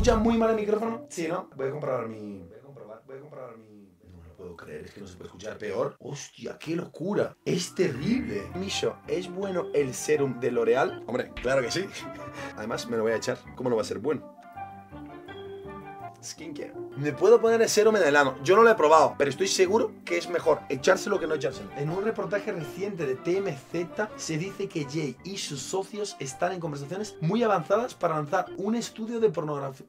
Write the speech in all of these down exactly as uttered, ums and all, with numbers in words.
escucha muy mal el micrófono? Sí, ¿no? Voy a comprobar mi... Voy a comprobar, voy a comprobar mi... No lo puedo creer, es que no se puede escuchar peor. Hostia, qué locura. Es terrible. Misho, ¿es bueno el serum de L'Oreal? Hombre, claro que sí. Además, me lo voy a echar. ¿Cómo no va a ser bueno? Skincare. Me puedo poner el serum en el ano. Yo no lo he probado, pero estoy seguro que es mejor echárselo que no echárselo. En un reportaje reciente de T M Z se dice que Jay y sus socios están en conversaciones muy avanzadas para lanzar un estudio de pornografía.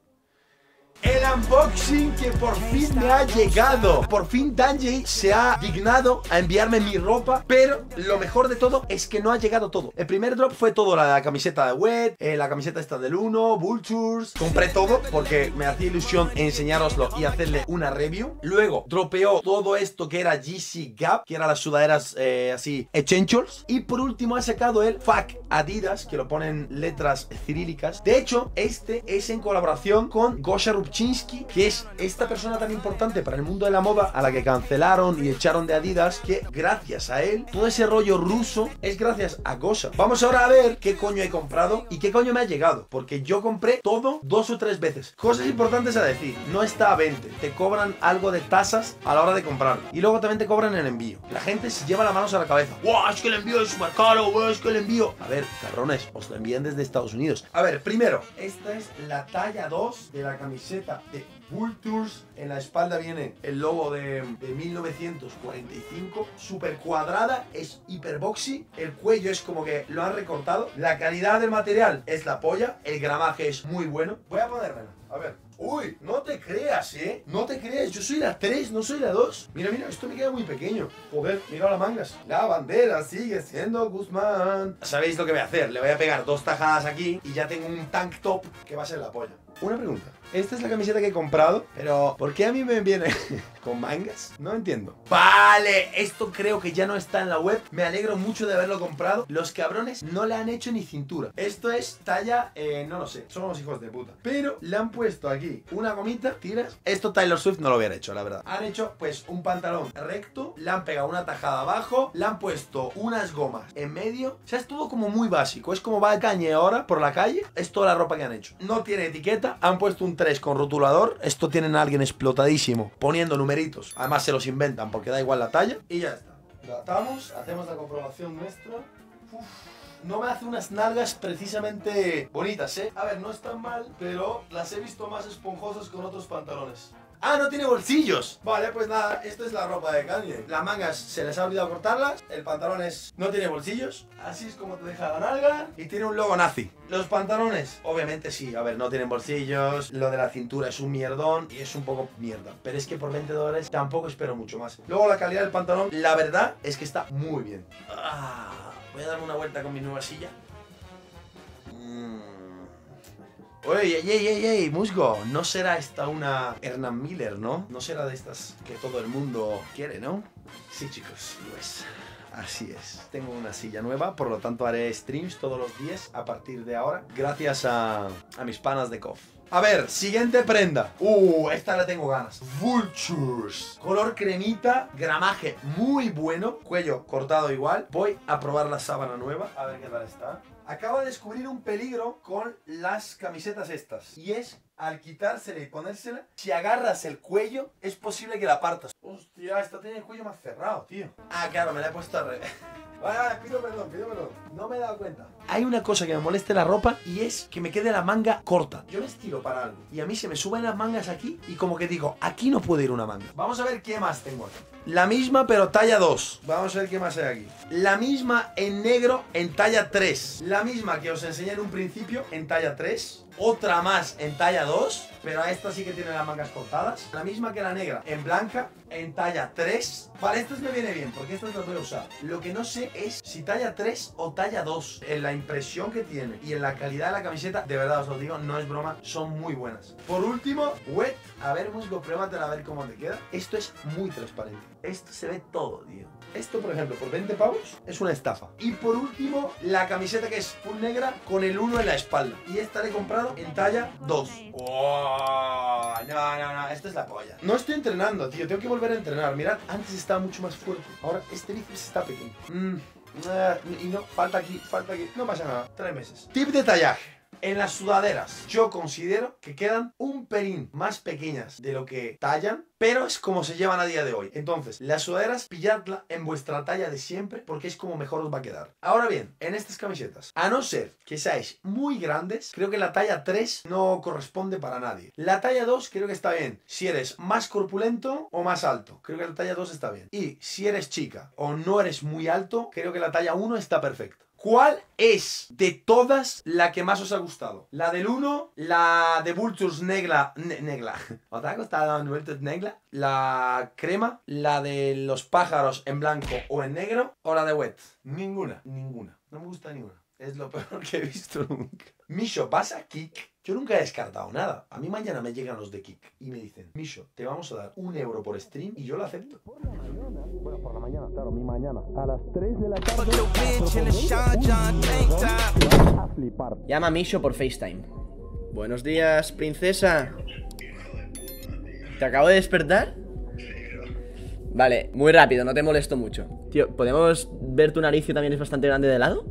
El unboxing que por fin me ha llegado. Por fin Danjay se ha dignado a enviarme mi ropa. Pero lo mejor de todo es que no ha llegado todo. El primer drop fue todo, la camiseta de Wet, eh, la camiseta esta del uno, Vultures. Compré todo porque me hacía ilusión enseñároslo y hacerle una review. Luego dropeó todo esto que era G C Gap, que eran las sudaderas eh, así, essentials. Y por último ha sacado el Fuck Adidas, que lo ponen letras cirílicas. De hecho, este es en colaboración con Gosha Rubchinsky, que es esta persona tan importante para el mundo de la moda a la que cancelaron y echaron de Adidas, que gracias a él, todo ese rollo ruso es gracias a Gosha. Vamos ahora a ver qué coño he comprado y qué coño me ha llegado, porque yo compré todo dos o tres veces. Cosas importantes a decir, no está a veinte, te cobran algo de tasas a la hora de comprarlo y luego también te cobran el envío. La gente se lleva las manos a la cabeza. ¡Wow! Es que el envío es súper caro, wow, es que el envío... A ver, cabrones, os lo envían desde Estados Unidos. A ver, primero, esta es la talla dos de la camiseta de Vultures. En la espalda viene el logo de, de mil novecientos cuarenta y cinco, súper cuadrada, es hiper boxy, el cuello es como que lo han recortado, la calidad del material es la polla, el gramaje es muy bueno. Voy a ponérmela, a ver. Uy, no te creas, ¿eh? No te creas, yo soy la tres, no soy la dos. Mira, mira, esto me queda muy pequeño. Joder, mira las mangas. La bandera sigue siendo Guzmán. ¿Sabéis lo que voy a hacer? Le voy a pegar dos tajadas aquí y ya tengo un tank top que va a ser la polla. Una pregunta. Esta es la camiseta que he comprado, pero ¿por qué a mí me viene con mangas? No entiendo. Vale, esto creo que ya no está en la web. Me alegro mucho de haberlo comprado. Los cabrones no le han hecho ni cintura. Esto es talla, eh, no lo sé, son unos hijos de puta. Pero le han puesto aquí una gomita, tiras. Esto Taylor Swift no lo hubiera hecho, la verdad. Han hecho pues un pantalón recto, le han pegado una tajada abajo, le han puesto unas gomas en medio. O sea, es todo como muy básico. Es como va el cañe ahora por la calle. Es toda la ropa que han hecho. No tiene etiqueta. Han puesto un tres con rotulador. Esto tienen a alguien explotadísimo poniendo numeritos. Además se los inventan porque da igual la talla. Y ya está. Lo atamos, hacemos la comprobación nuestra. Uf. No me hace unas nalgas precisamente bonitas, ¿eh? A ver, no están mal, pero las he visto más esponjosas con otros pantalones. ¡Ah, no tiene bolsillos! Vale, pues nada, esto es la ropa de Kanye. Las mangas se les ha olvidado cortarlas. El pantalón es... no tiene bolsillos. Así es como te deja la nalga. Y tiene un logo nazi. Los pantalones, obviamente sí. A ver, no tienen bolsillos. Lo de la cintura es un mierdón. Y es un poco mierda. Pero es que por veinte dólares tampoco espero mucho más. Luego la calidad del pantalón, la verdad es que está muy bien. Ah, voy a darme una vuelta con mi nueva silla. Mmm... Oye, ey, ey, ey, ey, musgo, no será esta una Hernán Miller, ¿no? No será de estas que todo el mundo quiere, ¿no? Sí, chicos, lo es. Así es. Tengo una silla nueva, por lo tanto haré streams todos los días a partir de ahora, gracias a, a mis panas de C O F. A ver, siguiente prenda. Uh, esta la tengo ganas. Vultures. Color cremita, gramaje muy bueno, cuello cortado igual. Voy a probar la sábana nueva, a ver qué tal está. Acabo de descubrir un peligro con las camisetas estas. Y es, al quitársela y ponérsela, si agarras el cuello, es posible que la partas. Hostia, esta tiene el cuello más cerrado, tío. Ah, claro, me la he puesto al revés. Vale, vale, pido perdón, pido perdón. No me he dado cuenta. Hay una cosa que me molesta en la ropa y es que me quede la manga corta. Yo me estiro para algo y a mí se me suben las mangas aquí y como que digo, aquí no puede ir una manga. Vamos a ver qué más tengo aquí. La misma pero talla dos. Vamos a ver qué más hay aquí. La misma en negro en talla tres. La misma que os enseñé en un principio en talla tres. Otra más en talla dos, pero a esta sí que tiene las mangas cortadas. La misma que la negra en blanca en talla tres. Vale, estas me viene bien porque estas las voy a usar. Lo que no sé es si talla tres o talla dos. En la impresión que tiene y en la calidad de la camiseta, de verdad os lo digo, no es broma, son muy buenas. Por último, Wet. A ver, musgo, pruébatela a ver cómo te queda. Esto es muy transparente. Esto se ve todo, tío. Esto, por ejemplo, por veinte pavos es una estafa. Y por último, la camiseta que es full negra con el uno en la espalda. Y esta la he comprado en talla dos. ¡Oh! No, no, no, esto es la polla. No estoy entrenando, tío, tengo que volver a entrenar. Mirad, antes estaba mucho más fuerte. Ahora este bíceps está pequeño. Mm, uh, y no, falta aquí, falta aquí. No pasa nada, tres meses. Tip de tallaje. En las sudaderas, yo considero que quedan un pelín más pequeñas de lo que tallan, pero es como se llevan a día de hoy. Entonces, las sudaderas, pilladla en vuestra talla de siempre, porque es como mejor os va a quedar. Ahora bien, en estas camisetas, a no ser que seáis muy grandes, creo que la talla tres no corresponde para nadie. La talla dos creo que está bien si eres más corpulento o más alto. Creo que la talla dos está bien. Y si eres chica o no eres muy alto, creo que la talla uno está perfecta. ¿Cuál es de todas la que más os ha gustado? ¿La del uno? ¿La de Vultures Negra? Ne negra. ¿Os ha gustado la Vultures Negra? ¿La crema? ¿La de los pájaros en blanco o en negro? ¿O la de Wet? Ninguna, ninguna. No me gusta ninguna. Es lo peor que he visto nunca. Misho, ¿vas a Kik? Yo nunca he descartado nada. A mí mañana me llegan los de Kik y me dicen: Misho, te vamos a dar un euro por stream, y yo lo acepto. Bueno, por la mañana, claro, mi mañana. A las tres de la tarde. A flipar. Llama a Misho por FaceTime. Buenos días, princesa. ¿Te acabo de despertar? Vale, muy rápido, no te molesto mucho. Tío, ¿podemos ver tu nariz, que también es bastante grande de lado?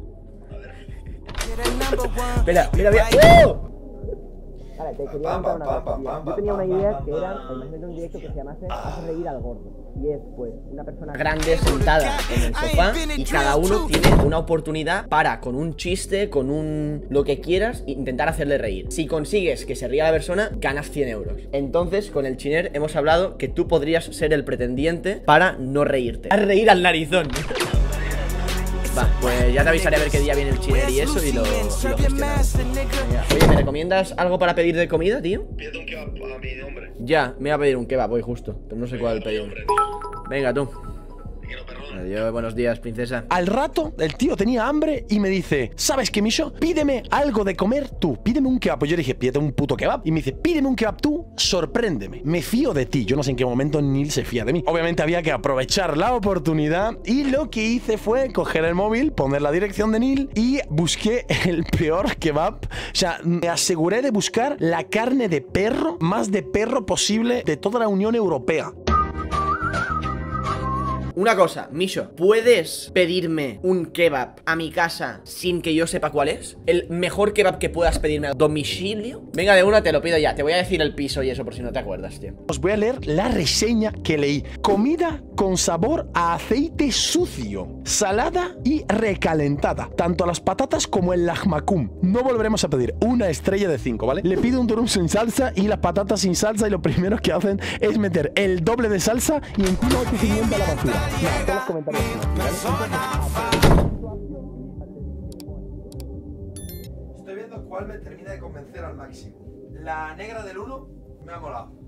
Espera, mira, mira. ¡Oh! Vale, te quería contar una cosa, tío. Yo tenía una idea que era, imagínate un directo que se llamase Haz reír al gordo. Y es, pues, una persona grande sentada en el sofá, y cada uno tiene una oportunidad para, con un chiste, con un lo que quieras, intentar hacerle reír. Si consigues que se ría la persona, ganas cien euros. Entonces, con el Chiner hemos hablado que tú podrías ser el pretendiente para no reírte. Haz reír al narizón. Va, pues ya te avisaré a ver qué día viene el Chiner y eso, y lo, y lo gestionamos. Oye, ¿me recomiendas algo para pedir de comida, tío? Pídete un kebab a mi nombre. Ya, me voy a pedir un kebab hoy justo, pero no sé cuál pedir. Venga, tú. Adiós, buenos días, princesa. Al rato, el tío tenía hambre y me dice: ¿sabes qué, Misho? Pídeme algo de comer tú. Pídeme un kebab. Pues yo le dije: pídete un puto kebab. Y me dice: pídeme un kebab tú, sorpréndeme. Me fío de ti. Yo no sé en qué momento Neil se fía de mí. Obviamente había que aprovechar la oportunidad, y lo que hice fue coger el móvil, poner la dirección de Neil y busqué el peor kebab. O sea, me aseguré de buscar la carne de perro, más de perro posible, de toda la Unión Europea. Una cosa, Misho, ¿puedes pedirme un kebab a mi casa sin que yo sepa cuál es? El mejor kebab que puedas pedirme a domicilio. Venga, de una te lo pido ya. Te voy a decir el piso y eso, por si no te acuerdas, tío. Os voy a leer la reseña que leí. Comida con sabor a aceite sucio, salada y recalentada. Tanto las patatas como el lahmacun. No volveremos a pedir. Una estrella de cinco, ¿vale? Le pido un durum sin salsa y las patatas sin salsa, y lo primero que hacen es meter el doble de salsa y encima otro pimiento a la basura. Nada, todos los comentarios, ¿vale? Estoy viendo cuál me termina de convencer al máximo. La negra del uno me ha molado.